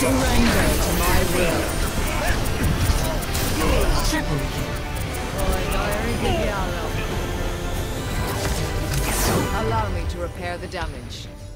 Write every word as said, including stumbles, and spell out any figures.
Surrender to my will. Triple kill. Allow me to repair the damage.